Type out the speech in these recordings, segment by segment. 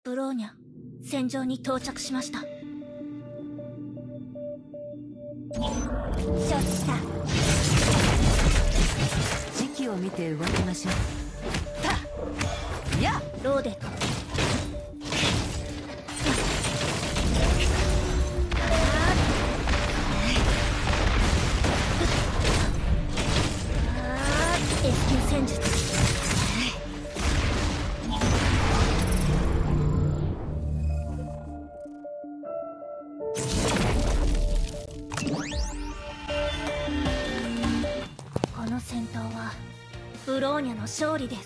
ブローニャ、戦場に到着しました。承知した。 時期を見て動きましょう。さあ、やローデット。S級戦術。この戦闘はブローニャの勝利です。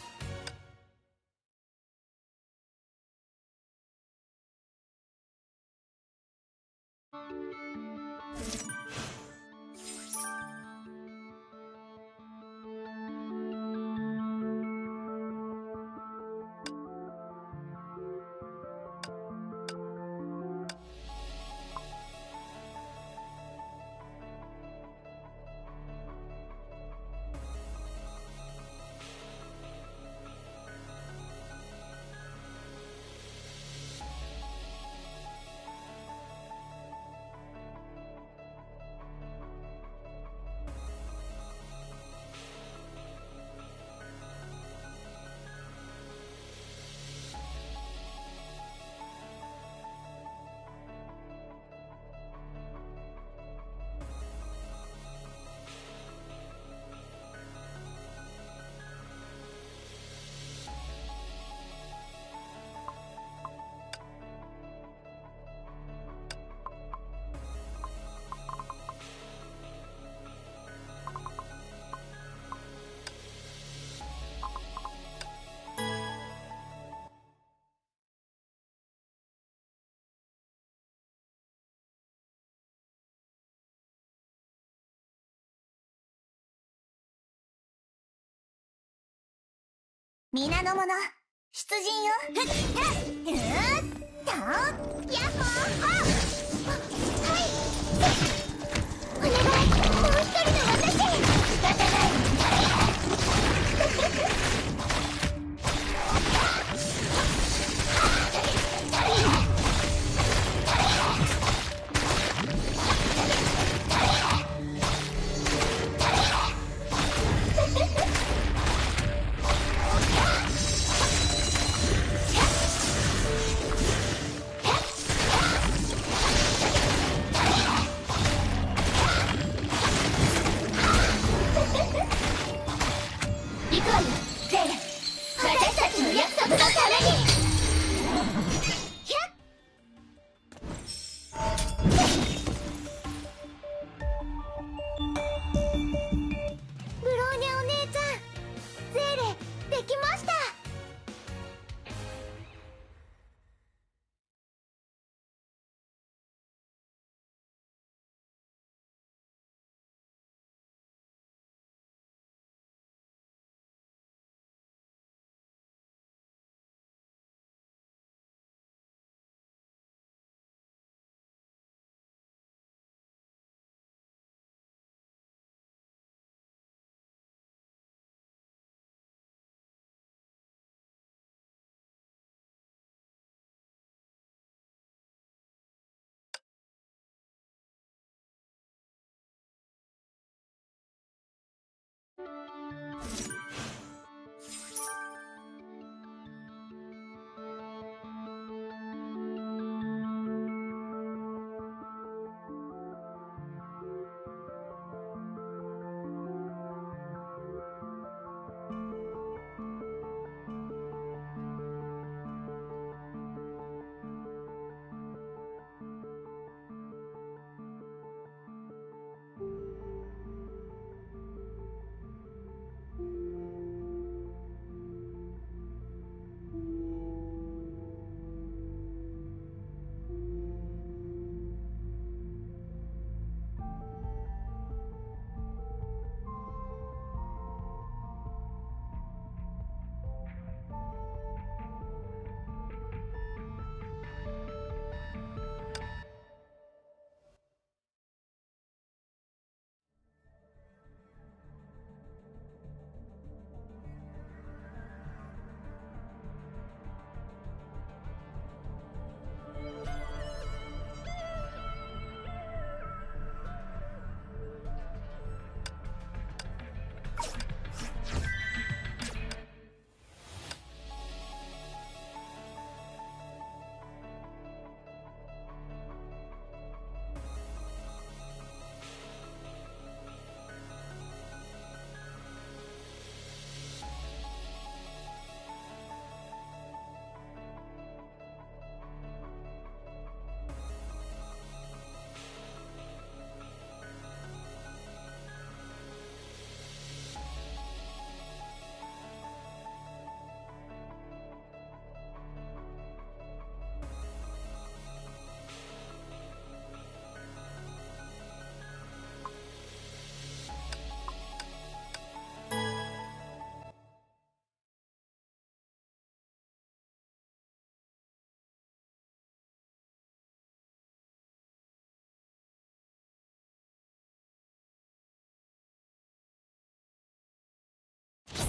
皆の者、出陣よ。ふっ、やっと、やっほー、はい、お願い、もう一人の私。仕方ない。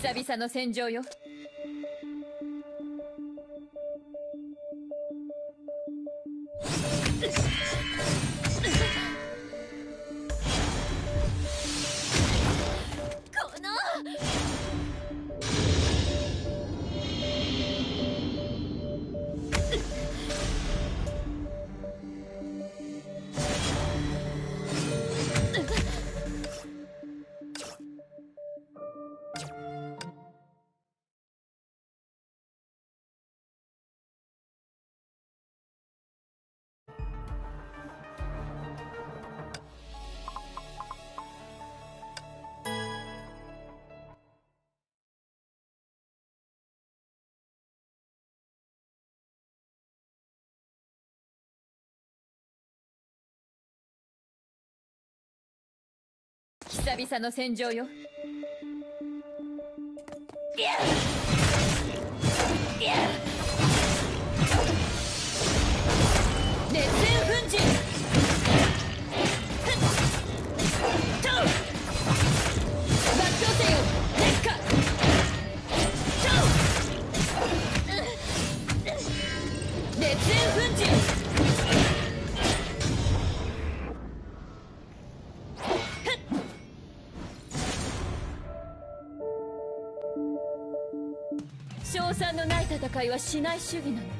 久々の戦場よ。 この久々の戦場よ。熱戦奮陣。爆強せよ烈火。熱戦奮陣。勝算のない戦いはしない主義なの。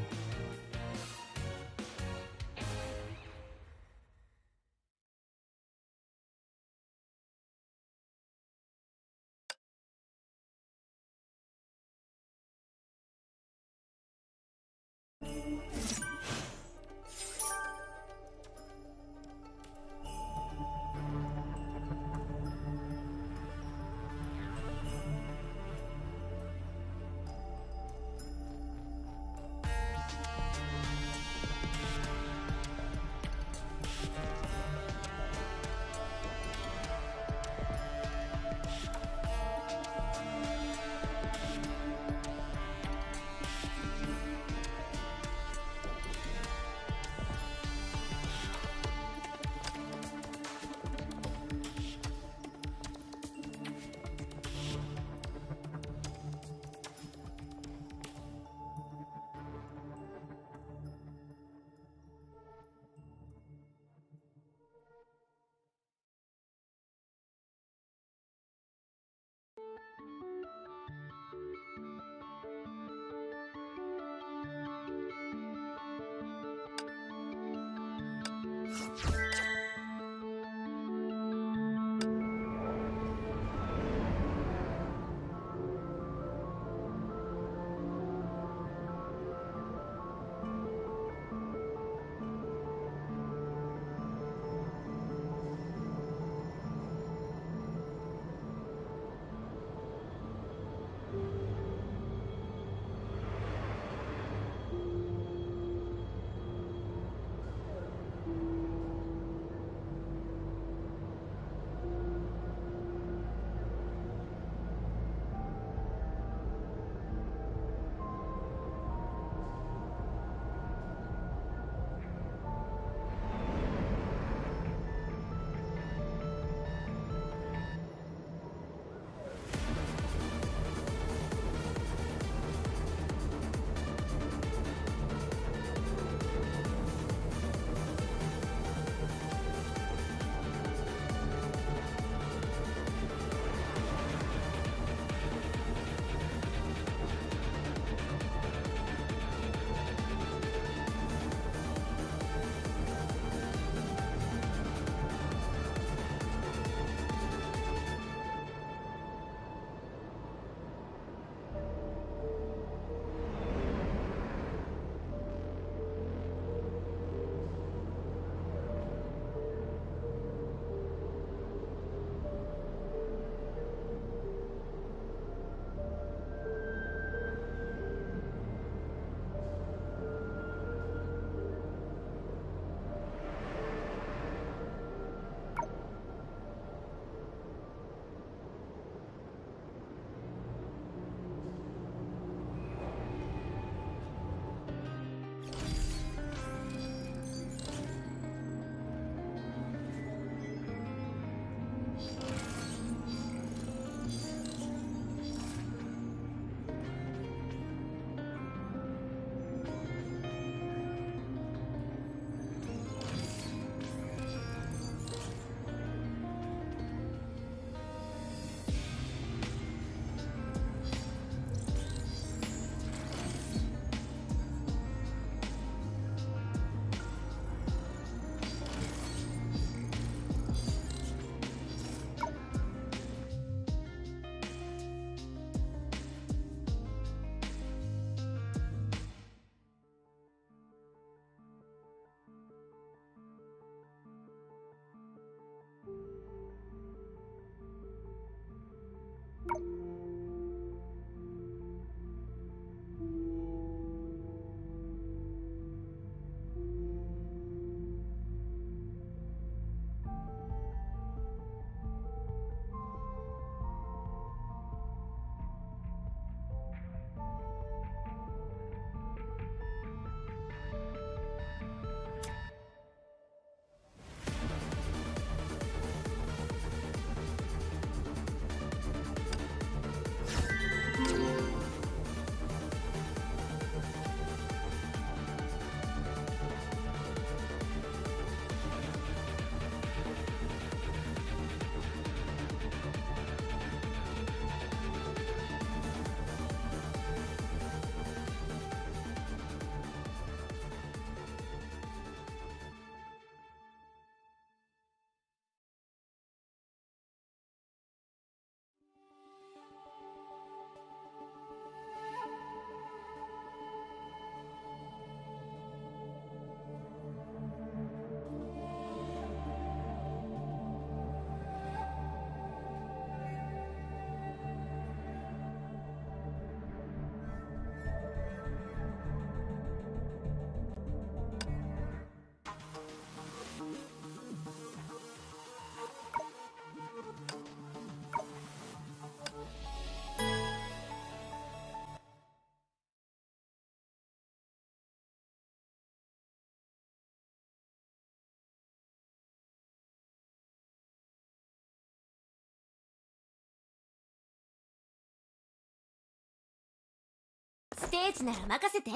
ステージなら任せて。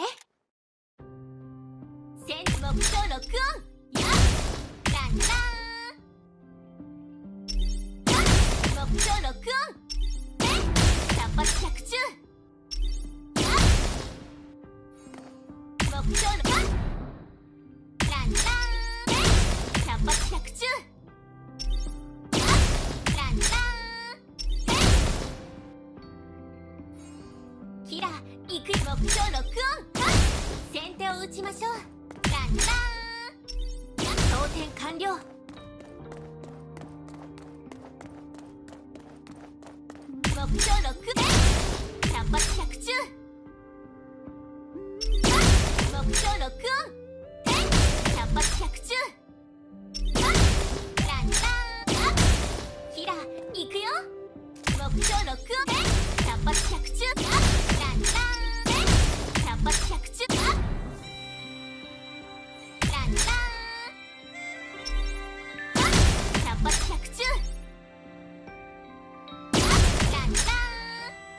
戦時目標ロックオン。やっランラーン。目標ロックオン。百発百中。やっ目標のランラン百発百中。やっランラーン。キラ行く。目標ロックオン。先手を打ちましょう。ランラーン。装填完了。目標ロック。百発百中。目標ロックオン。百発百中。ランラーン。キラ行くよ。目標ロックオン。百発百中。ランラーン。百発百中。ランラーン。百発百中。ランラーン。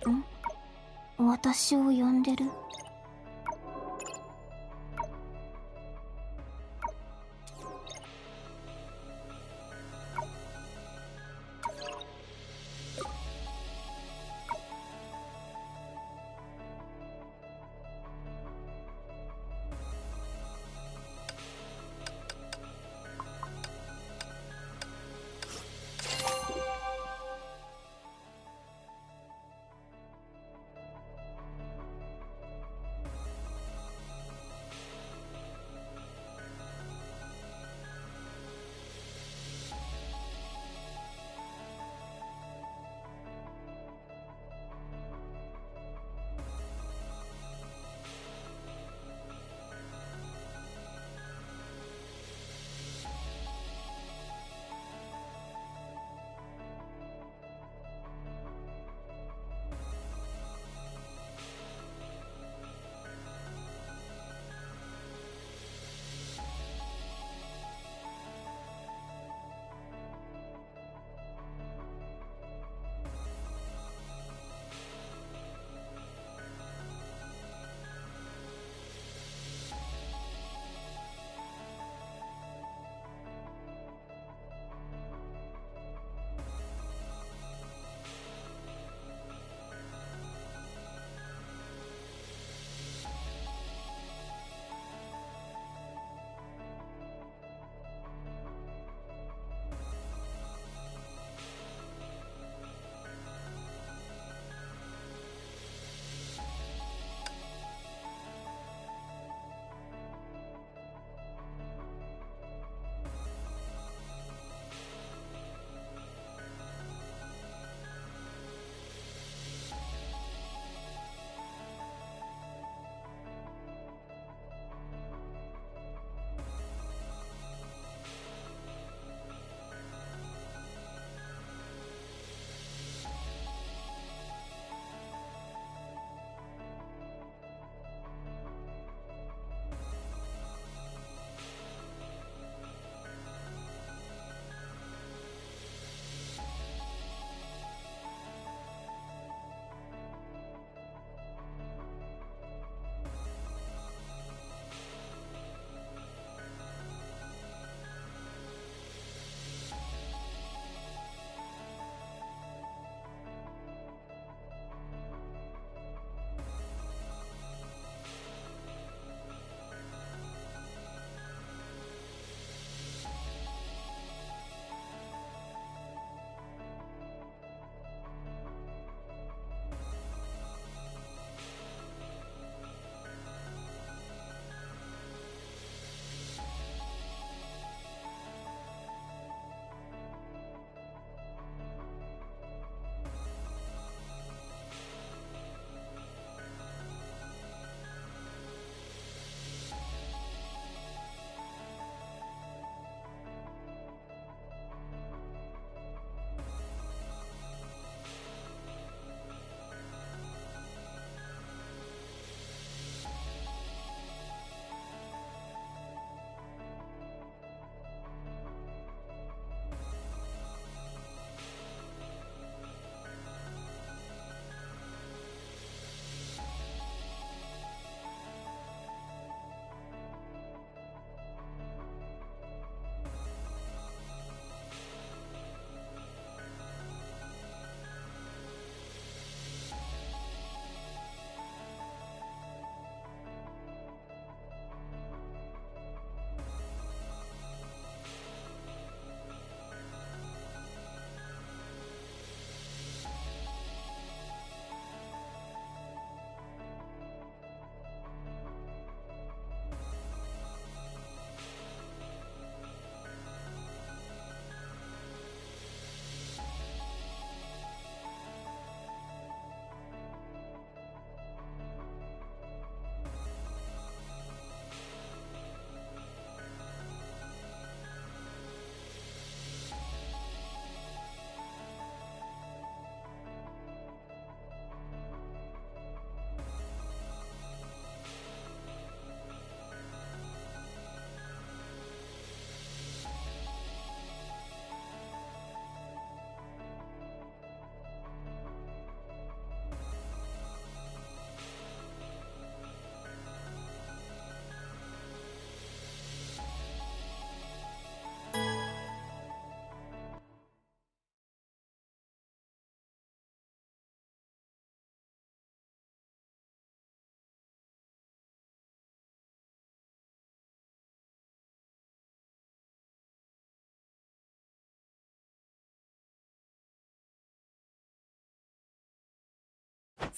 私を呼んでる？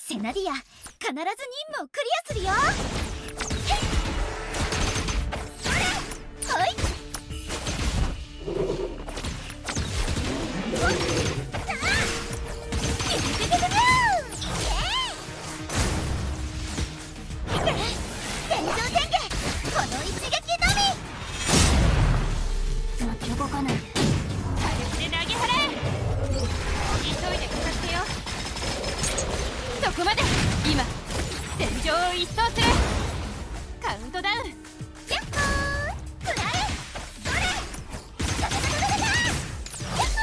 セナディア、必ず任務をクリアするよ。はい。天井天下、この一撃のみ。もう動かないで。 火力で投げ払え。急いでかかってよ。そこまで。今戦場を一掃する。カウントダウン。 ヤッホー、フライ、それ、ガタガタガタガタ、ヤッホ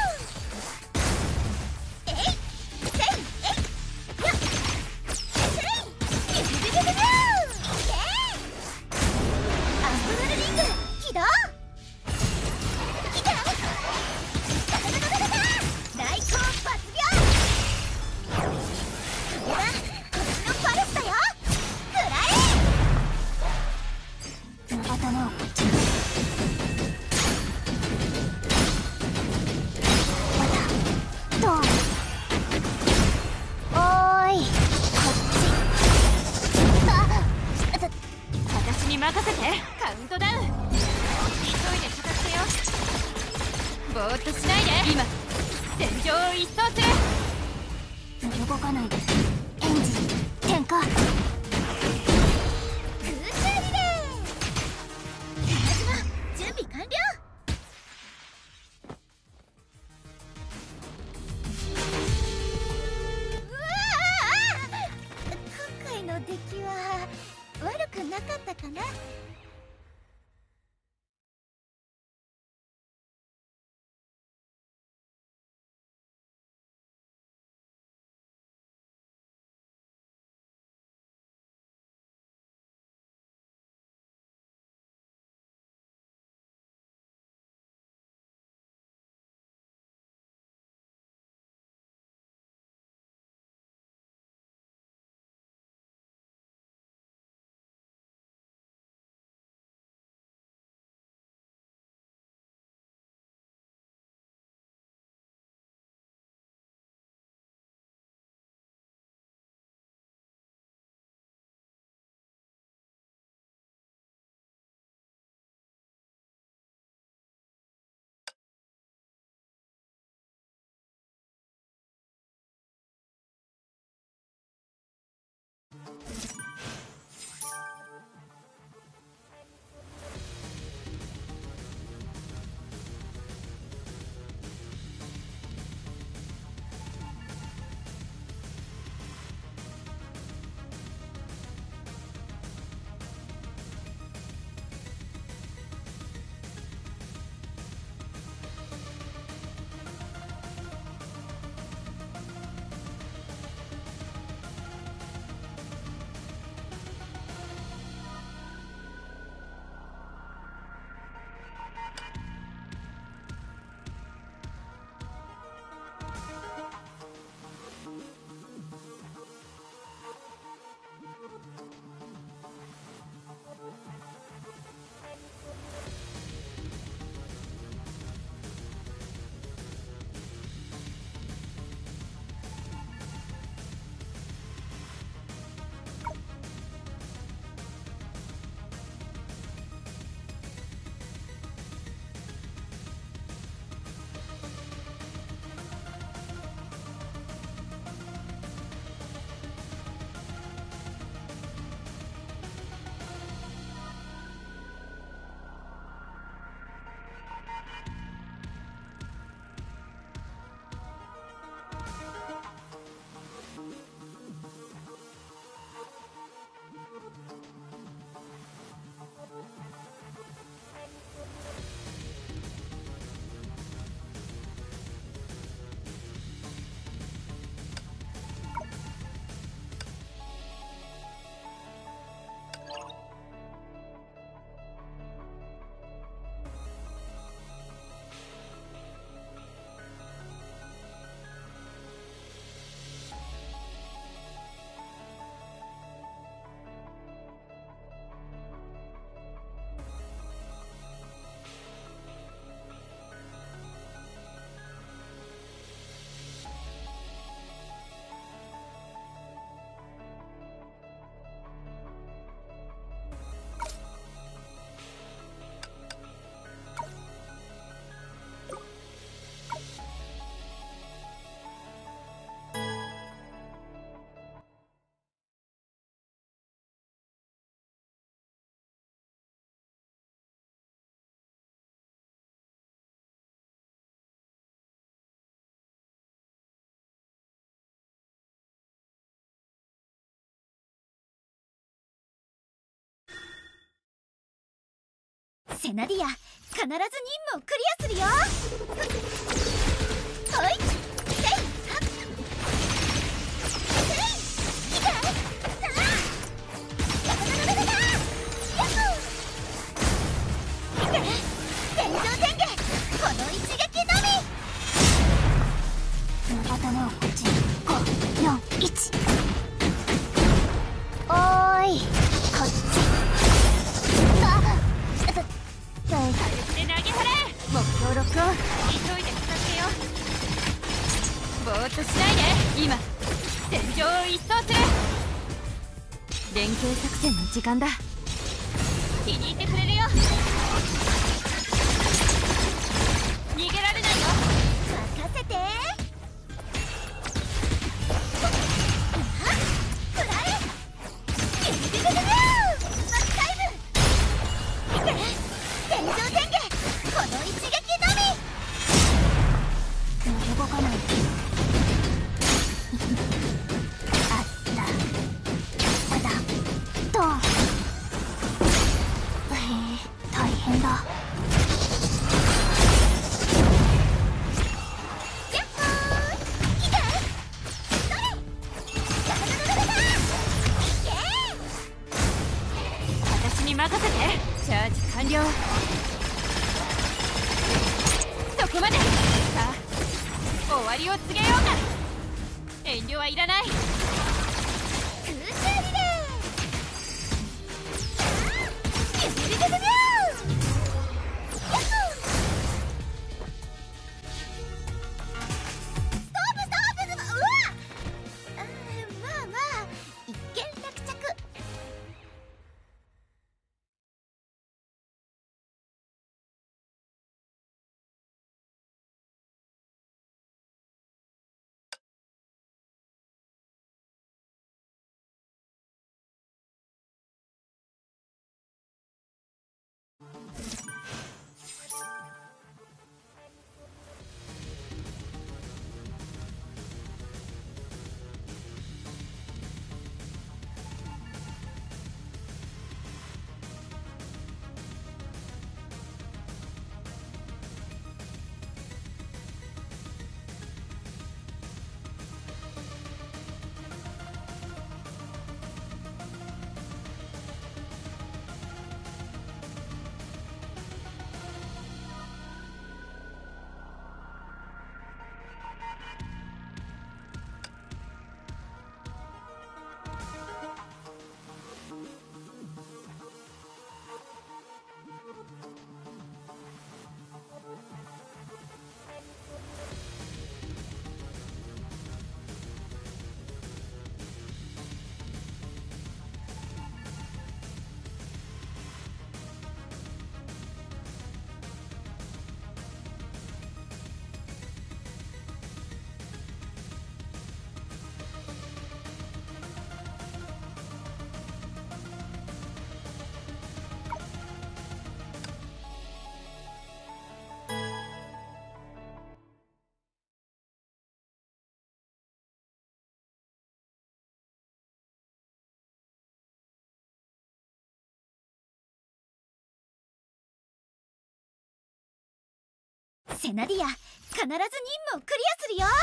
ー、えい、せい、えい、やっ、せい、ビビビビビビュー、イエーイ。アンブルリング起動。来た、ガタガタガタガタ、大根抜病。これがこっちのパレスだよ。フライ。頭をこっちに。またどう。おーい、こっち。 私に任せて。カウントダウン。急いでかかってよ。ぼーっとしないで。今戦場を一掃する。 動かないで。エンジン点火。空中リレー。宮島、準備完了。うわあ、今回の出来は悪くなかったかな。 セナディア、必ず任務をクリアするよ。ほい、せい、はっ、せい、いけ、さあ、ダダダダダダ、ヤッホー、いけ、天井天下、この一撃のみ。頭をこっち、5、4、1。おーい、こっち。 火力で投げ払え。 目標ロックオン。 急いで片付けよう。ぼーっとしないで。今戦場を一掃する。連携作戦の時間だ。気に入ってくれるよ。逃げられないよ。 任せて。フライ。ビビビビビビュー。マックタイム。いけ。天井天下。この一撃のみ。揺れ動かない。あった。ただ。と。大変だ。 任せて。チャージ完了。そこまで。さあ終わりを告げようか。遠慮はいらない。 空中リレー。ビビビビビビュー。ヤッホー。ストーブうわっ。まあまあ一件落着。セナディア、必ず任務をクリアするよ。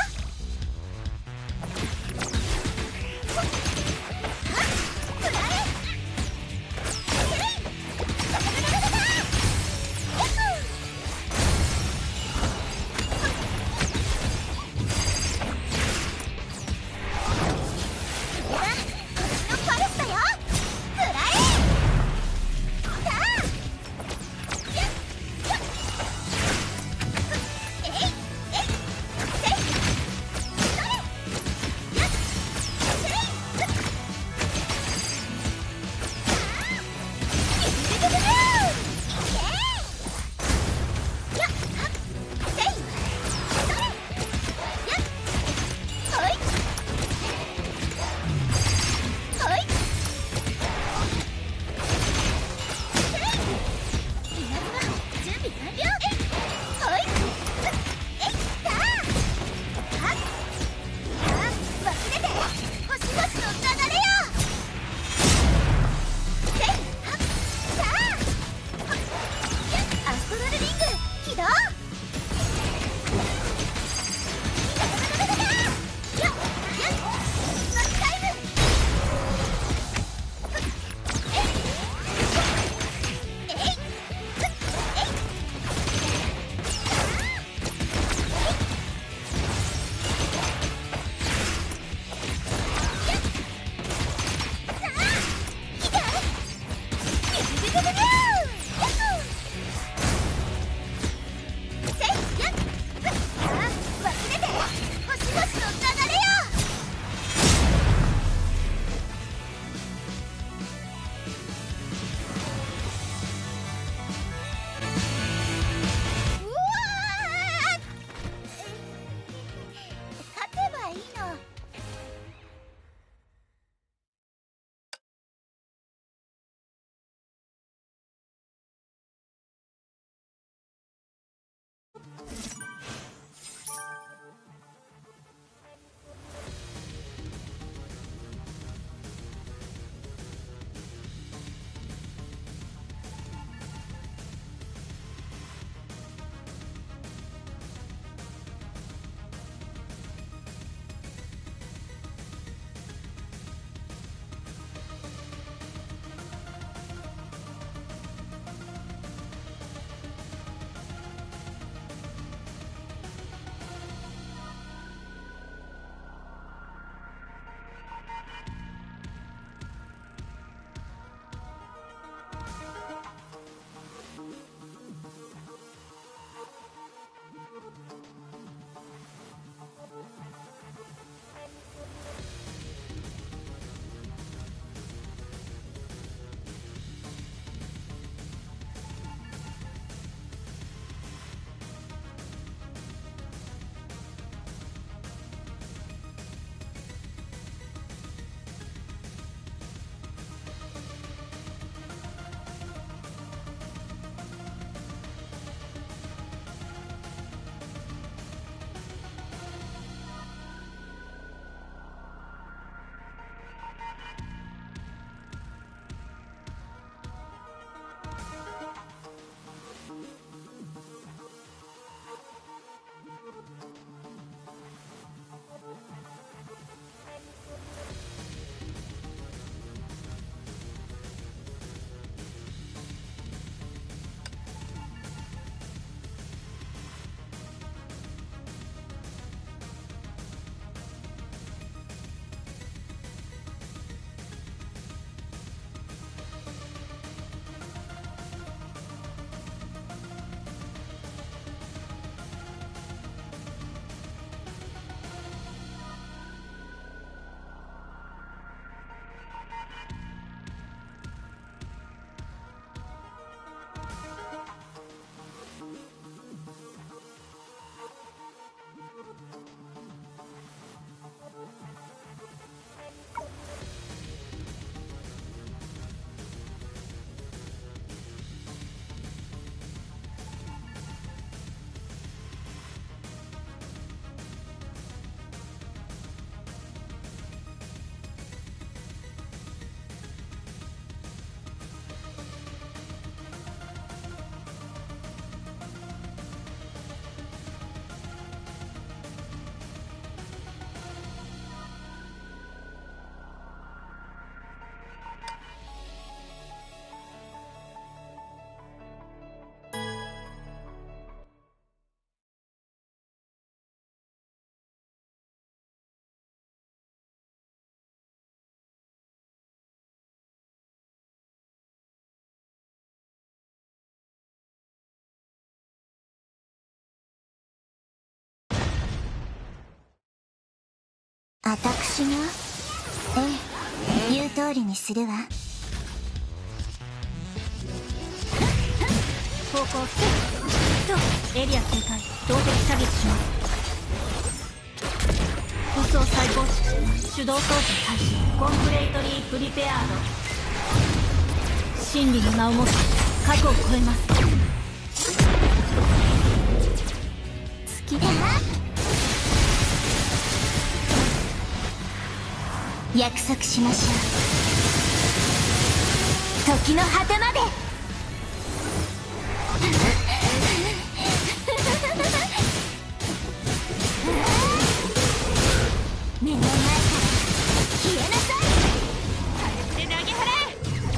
私が言う通りにするわ。 方向とエリア警戒動的射撃します。武装再構築手動操作開始。コンプレイトリープリペアード。真理の名をもって過去を超えます。 好きだな。約束しましょう。時の果てまで。目の前から消えなさい。 火力で投げ払え。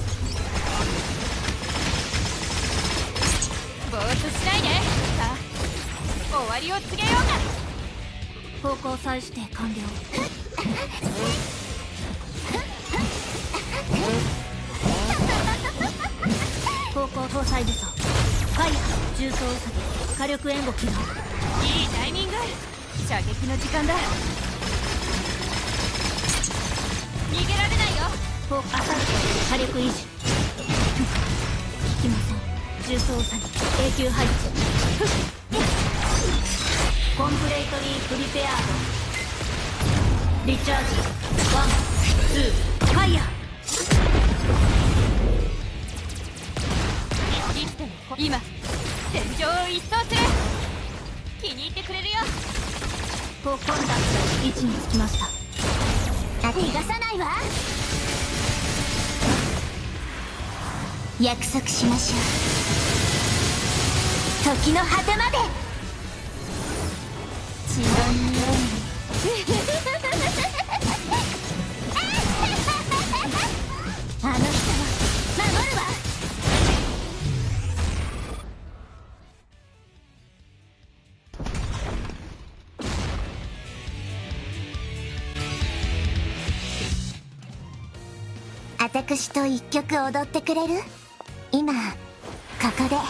ぼーっとしないで。さあ終わりを告げようか。 方向再指定完了。方向搭載武装ファイヤー重装ウサギ火力援護起動。 いいタイミング。射撃の時間だ。逃げられないよ。 アサルト火力維持。引きません重装ウサギ永久配置。コンプレイトリープリペアード。リチャージワンツーファイヤー。 今戦場を一掃する。気に入ってくれるよ。 コンタクト位置につきました。 逃がさないわ。約束しましょう。時の果てまで。血の匂いあの人を守るわ。私と一曲踊ってくれる？今ここで。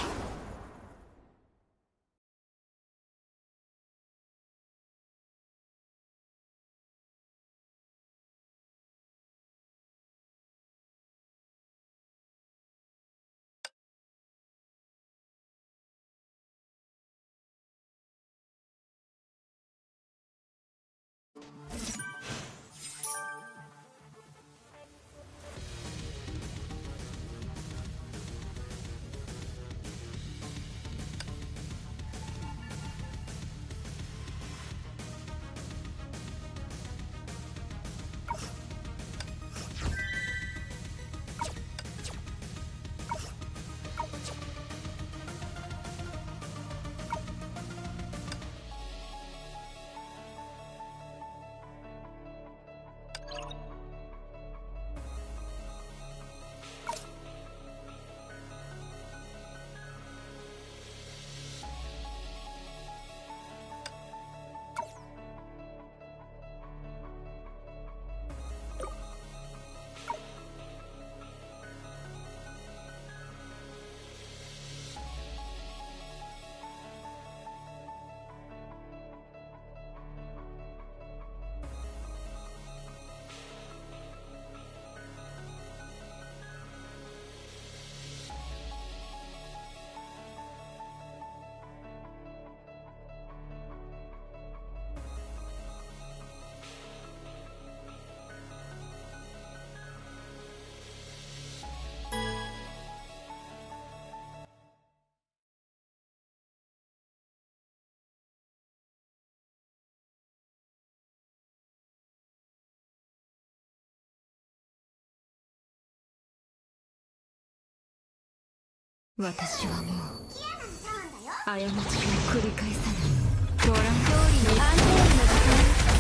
私はもう過ちを繰り返さない。ご覧通りに安定の時間。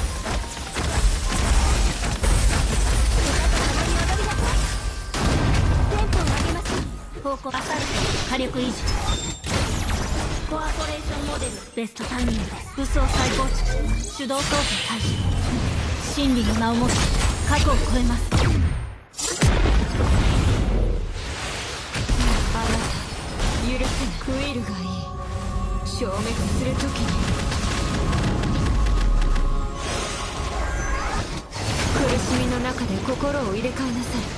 テンポを上げます。 方向アサルト火力維持。コアポレーションモデルベストタイミングです。武装再構築手動操作開始。真理の名をもって過去を超えます。 許せなクイルがいい。消滅するときに中で心を入れ替えなさい。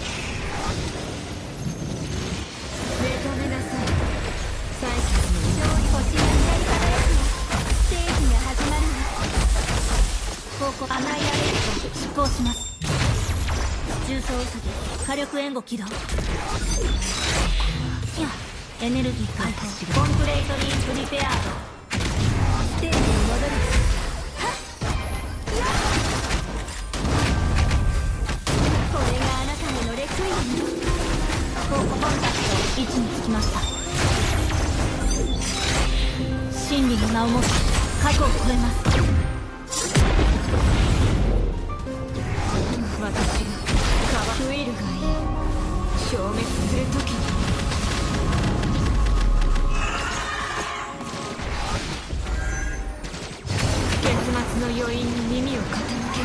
目覚めなさい。採決の勝利星が光り輝くわ。ステージが始まるわ。 報告アナイアレイト執行します。重装ウサギ火力援護起動。いやエネルギー解放。コンプレートリープリペアード。 ステージに戻る。これがあなたのレクイエム。 コンタクト位置につきました。真理の名をもって過去を超えます。 私がウィルがいい。消滅する時に結末の余韻に耳を傾けない。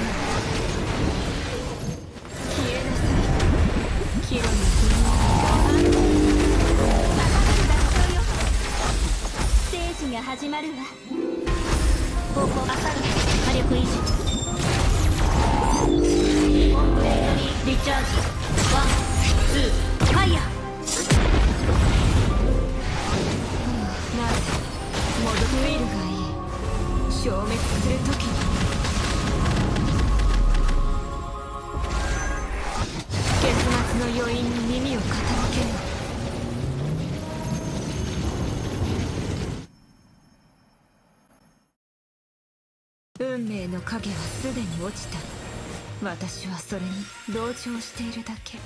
消えなさい。キロのステージが始まるわ。 方向アサルト火力維持。コンプレートリーチャージ。ワンツーファイヤー。 なぜウィルがいい。消滅する時に結末の余韻に耳を傾けない。運命の影はすでに落ちた。私はそれに同情しているだけ。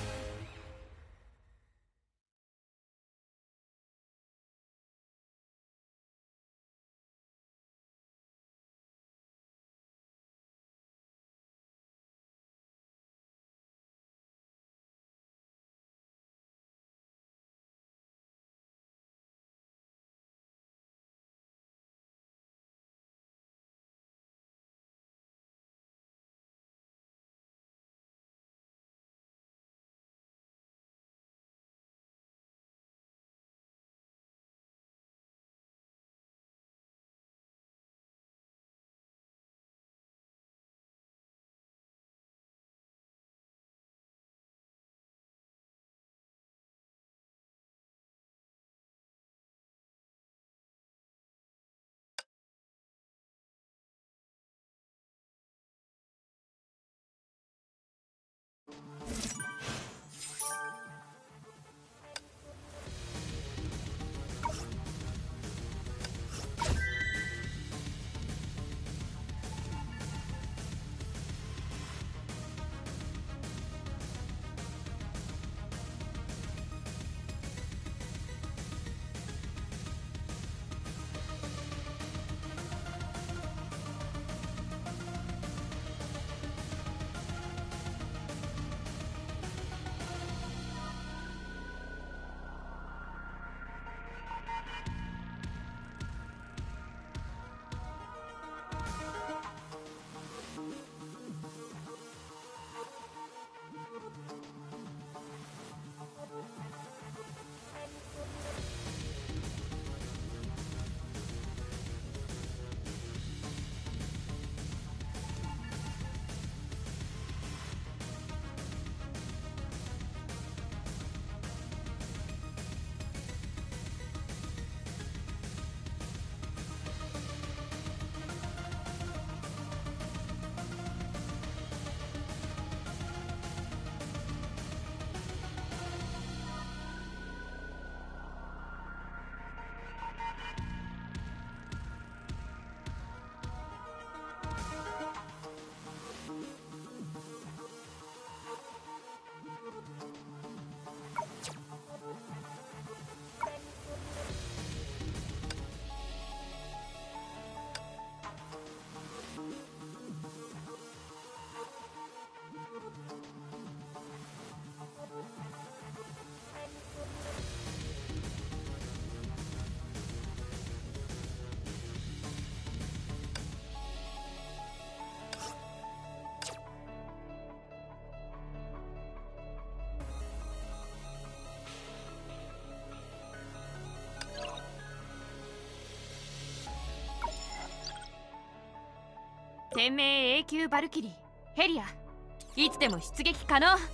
天命永久バルキリーヘリア。 いつでも出撃可能。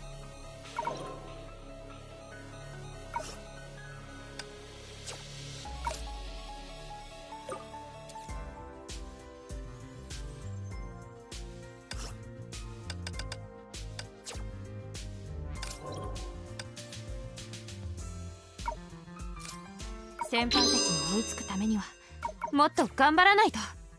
先輩たちに追いつくためにはもっと頑張らないと。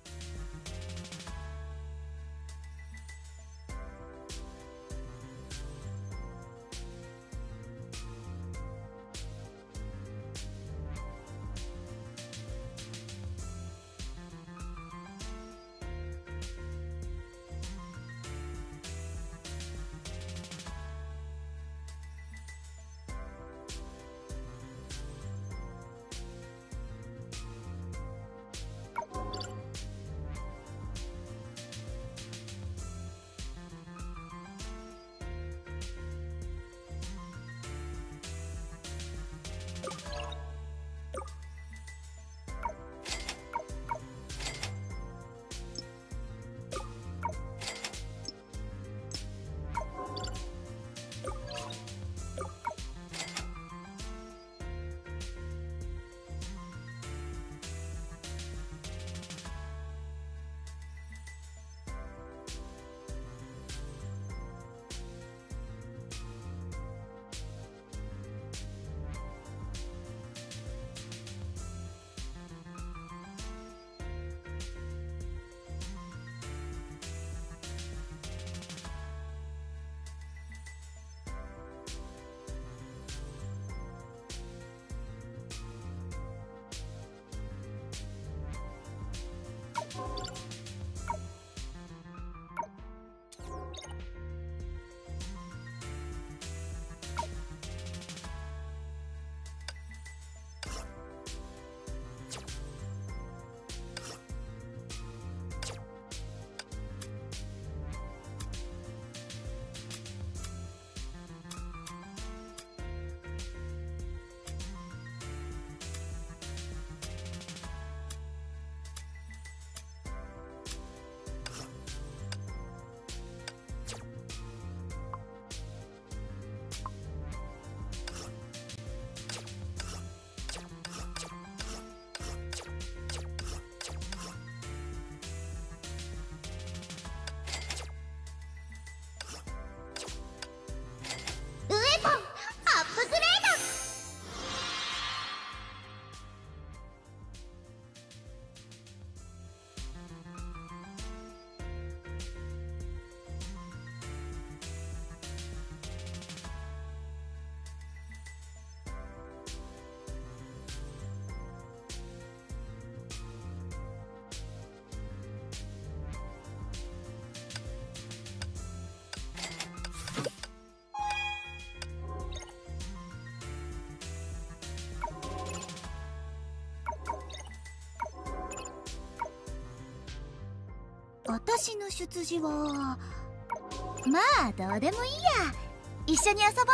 私の出自はまあどうでもいいや。一緒に遊ぼう。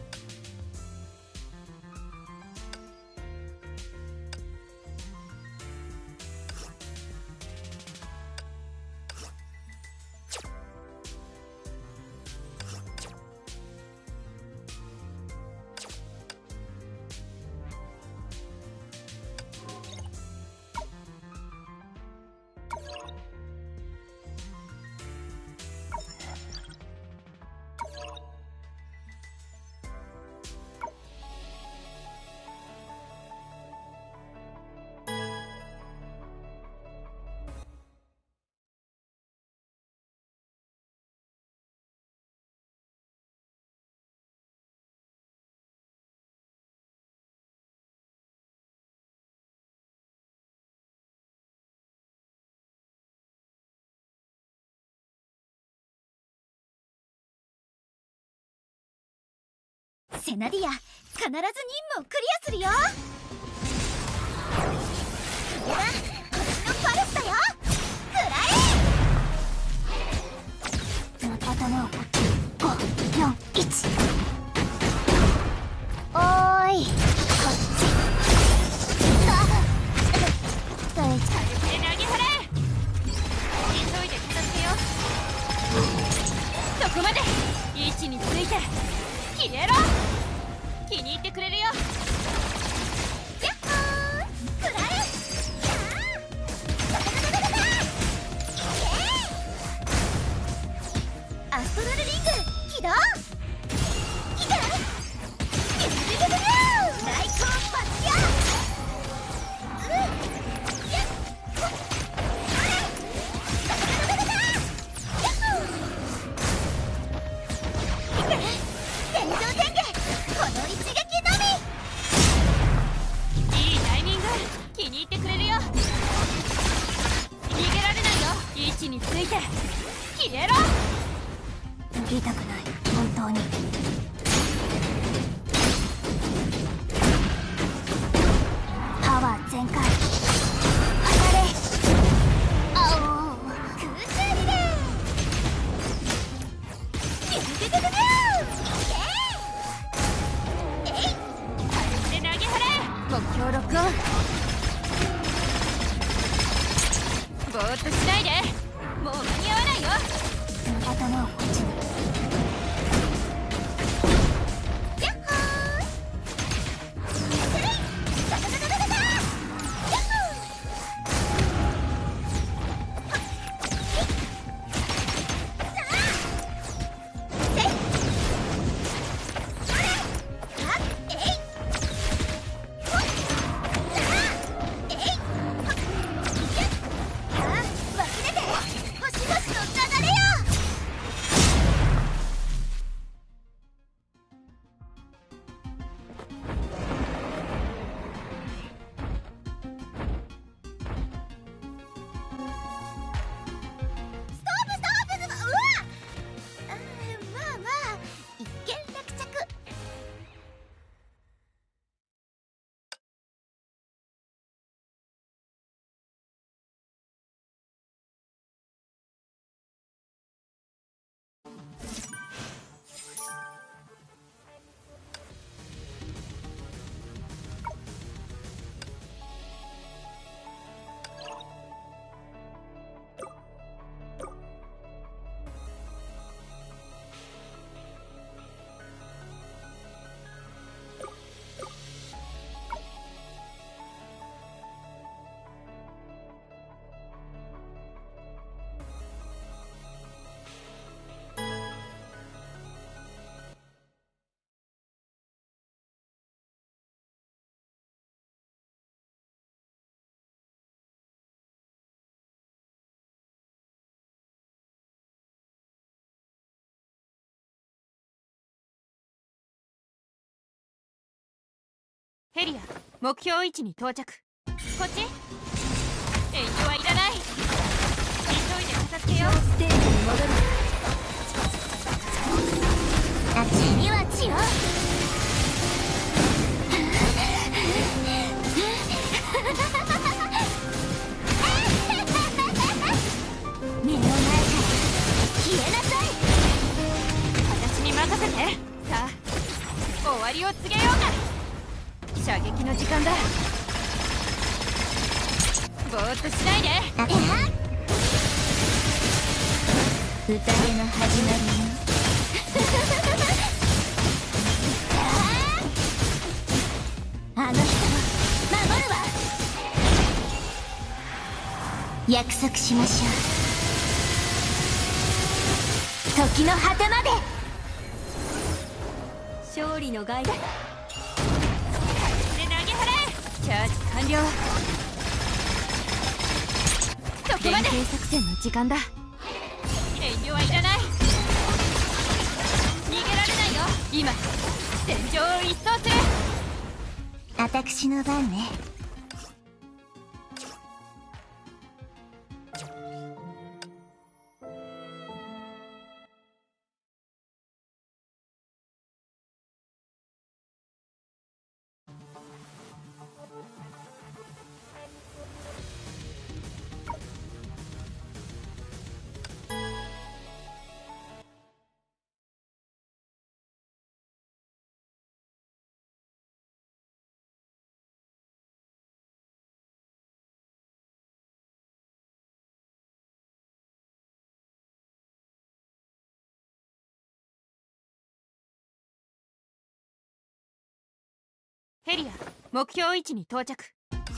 セナディア、必ず任務をクリアするよ。これがこっちのパレスだよ。食らえ。また弾をこっち。5、4、1。おーい、こっち。大丈夫。 投げ払え。急いで片付けよう。そこまで。位置について消えろ。気に入ってくれるよ。 やっほーくらえ。アストラルリング起動。いけ。大根パスや。天井天下この一撃のみ。 いいタイミング。気に入ってくれるよ。逃げられないよ。位置について消えろ。 逃げたくない、本当に。パワー全開。当たれ。 あお空中リレー。ビュビュビュビュビュー。えい。 で投げ払え。目標ロックオン。ぼーっとしないで。もう間に合わないよ。 頭をこっちに。 やっほー。それ。ダダダダダダダ。やっほー。まあまあ一件落着。 ヘリア、目標位置に到着。こっち。遠慮はいらない。急いで片付けよう。 ステージに戻る。 あっちには血を。目の前から消えなさい。 私に任せて。さあ、終わりを告げようか。射撃の時間だ。ぼーっとしないで。 宴の始まりよ。あの人を守るわ。約束しましょう。時の果てまで。 勝利のガイド。 で投げ払え。チャージ完了。そこまで。連携作戦の時間だ。遠慮はいらない。逃げられないよ。今戦場を一掃する。 私の番ね。 ヘリア、目標位置に到着。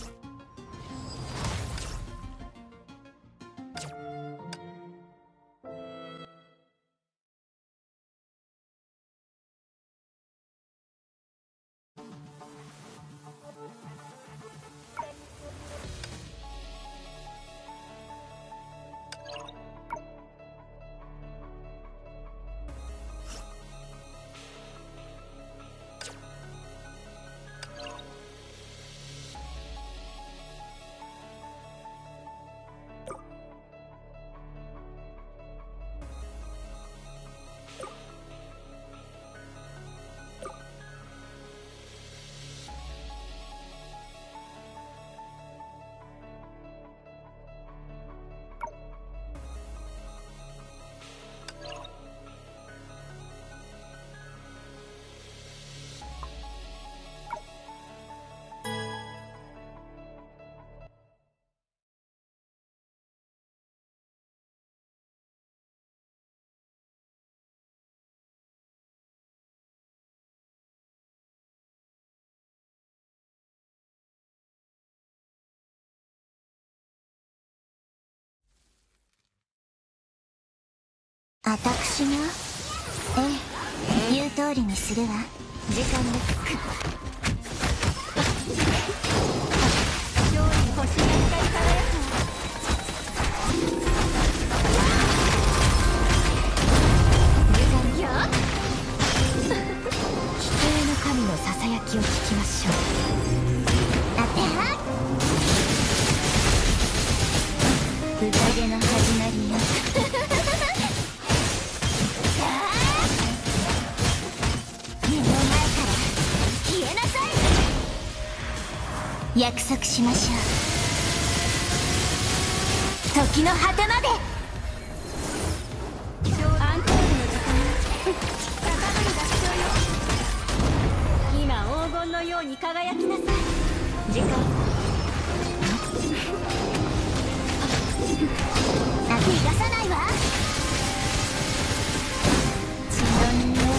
私が言う通りにするわ。時間です。 勝利に星が光り輝く。 時間よ。否定の神のささやきを聞きましょう。あては宴の始まりよ。約束しましょう。時の果てまで。 アンコールの時間。高野合唱よ。今黄金のように輝きなさい。 時間逃がさないわ。血の匂い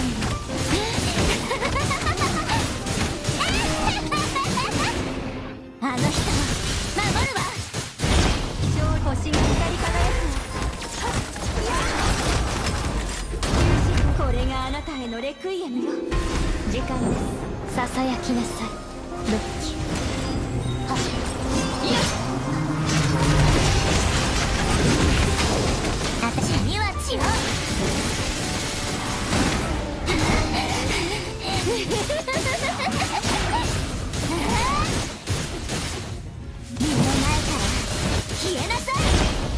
あの人を守るわ。 星が光り輝く。これがあなたへのレクイエムよ。 時間です。ささやきなさい。ロッキー。私には血を。目の前から消えなさい。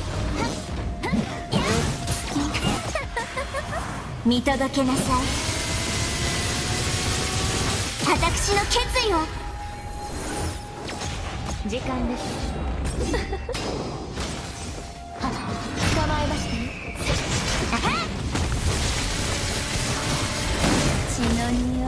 見届けなさい。私の決意を。時間です。捕まえましたよ。血の匂い。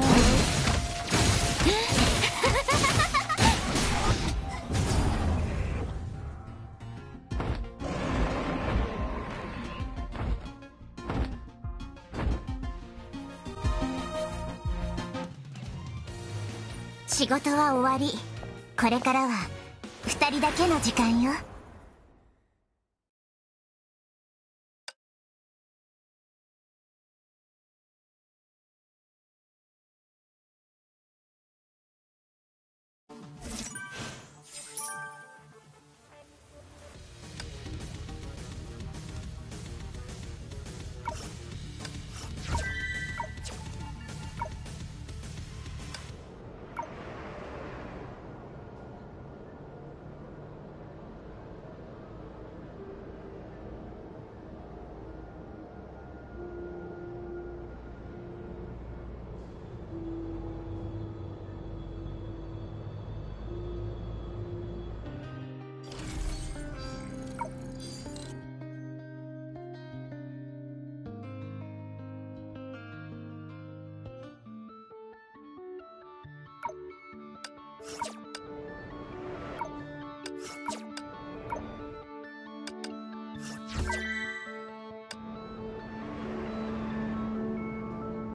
仕事は終わり。これからは2人だけの時間よ。you